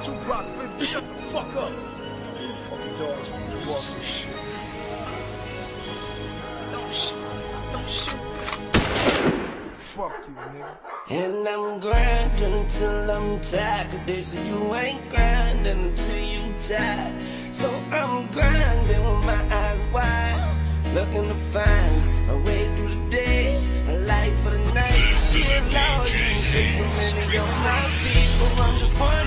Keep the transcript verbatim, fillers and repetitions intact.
Tupac, baby, shut the fuck up. You fucking dogs, man. You walk this shit. Don't shoot. Don't shoot. Fuck you, nigga. And I'm grinding till I'm tired. Cause they say you ain't grinding until you die. So I'm grinding with my eyes wide, looking to find a way through the day, a life for the night. Shit, Lord, you can take so many of my people. I'm just one.